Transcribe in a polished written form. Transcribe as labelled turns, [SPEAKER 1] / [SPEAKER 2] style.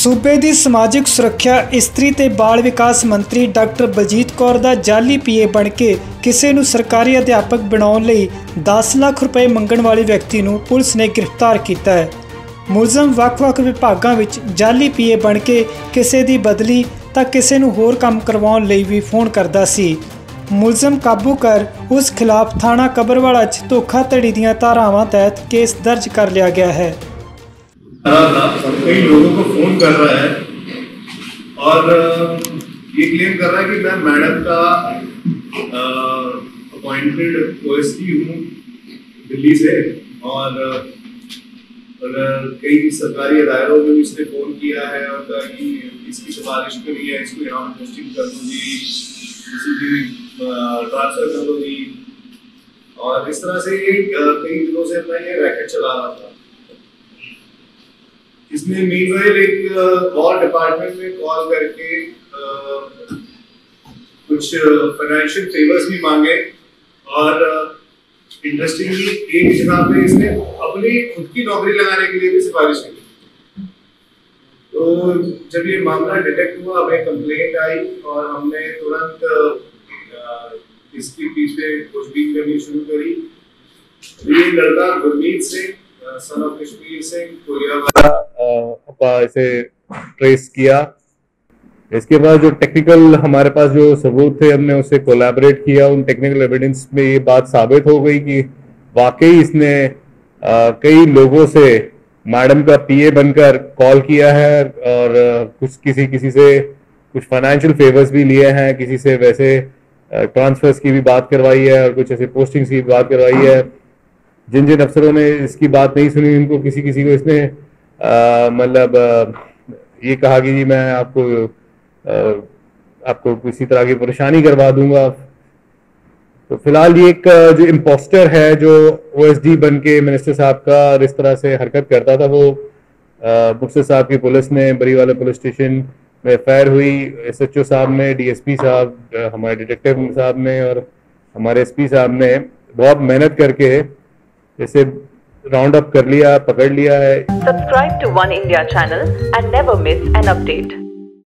[SPEAKER 1] सूबे ਦੀ ਸਮਾਜਿਕ ਸੁਰੱਖਿਆ ਇਸਤਰੀ ਤੇ ਬਾਲ ਵਿਕਾਸ ਮੰਤਰੀ ਡਾਕਟਰ ਬਲਜੀਤ ਕੌਰ ਦਾ ਜਾਲੀ ਪੀਏ ਬਣ ਕੇ ਕਿਸੇ ਨੂੰ ਸਰਕਾਰੀ ਅਧਿਆਪਕ ਬਣਾਉਣ ਲਈ 10 ਲੱਖ ਰੁਪਏ ਮੰਗਣ ਵਾਲੇ ਵਿਅਕਤੀ ਨੂੰ ਪੁਲਿਸ ਨੇ ਗ੍ਰਿਫਤਾਰ ਕੀਤਾ ਹੈ। ਮੁਲਜ਼ਮ ਵੱਖ-ਵੱਖ ਵਿਭਾਗਾਂ ਵਿੱਚ ਜਾਲੀ ਪੀਏ ਬਣ ਕੇ ਕਿਸੇ ਦੀ ਬਦਲੀ ਤਾਂ ਕਿਸੇ ਨੂੰ ਹੋਰ ਕੰਮ ਕਰਵਾਉਣ ਲਈ ਵੀ ਫੋਨ ਕਰਦਾ ਸੀ। मुलजम काबू कर उस खिलाफ थाना कबरवाड़ा धोखाधड़ी दी धारावां तहत केस दर्ज कर लिया गया है।
[SPEAKER 2] कई लोगों को फोन कर रहा है और ये क्लेम कर रहा है कि मैं मैडम का अपॉइंटेड ओएसडी हूँ दिल्ली से और कई सरकारी अदारों में भी इसने फोन किया है और कहा कि इसकी सिफारिश के लिए इसको यहाँ पोस्टिंग कर दूंगी, किसी भी ट्रांसफर कर दूंगी और इस तरह से कई दिनों से मैं ये रैकेट चला रहा था। इसने मीनवाइल एक और डिपार्टमेंट में कॉल करके कुछ फाइनेंशियल फेवर्स भी मांगे और इंटरेस्टिंगली एक जगह पे इसने अपनी खुद की नौकरी लगाने के लिए भी सिफारिश की। तो जब ये मामला डिटेक्ट हुआ, हमें कंप्लेंट आई और हमने तुरंत इसके पीछे खोजबीन करनी शुरू करी। ये लड़का गुरमीत सिंह सन ऑफ कश्मीर सिंह कोलियावाला
[SPEAKER 3] इसे ट्रेस किया। इसके बाद जो टेक्निकल हमारे पास जो सबूत थे हमने उससे कोलैबोरेट किया। उन टेक्निकल एविडेंस में ये बात साबित हो गई कि वाकई इसने कई लोगों से मैडम का पीए बनकर कॉल किया है और किसी से कुछ फाइनेंशियल फेवर्स भी लिए हैं, किसी से वैसे ट्रांसफर्स की भी बात करवाई है और कुछ ऐसे पोस्टिंग्स की भी बात करवाई है। जिन जिन अफसरों ने इसकी बात नहीं सुनी उनको किसी को इसने मतलब ये कहा कि जी मैं आपको किसी तरह की परेशानी करवा दूंगा। तो फिलहाल ये एक जो इम्पोस्टर है जो ओएसडी बन के मिनिस्टर साहब का इस तरह से हरकत करता था, वो मुक्तसर साहब की पुलिस ने बरीवाला पुलिस स्टेशन में एफआईआर हुई। एसएचओ साहब ने, डीएसपी साहब, हमारे डिटेक्टिव साहब ने और हमारे एसपी साहब ने बहुत मेहनत करके इसे राउंड अप कर लिया, पकड़ लिया है।
[SPEAKER 4] Subscribe to One India channel and never miss an update.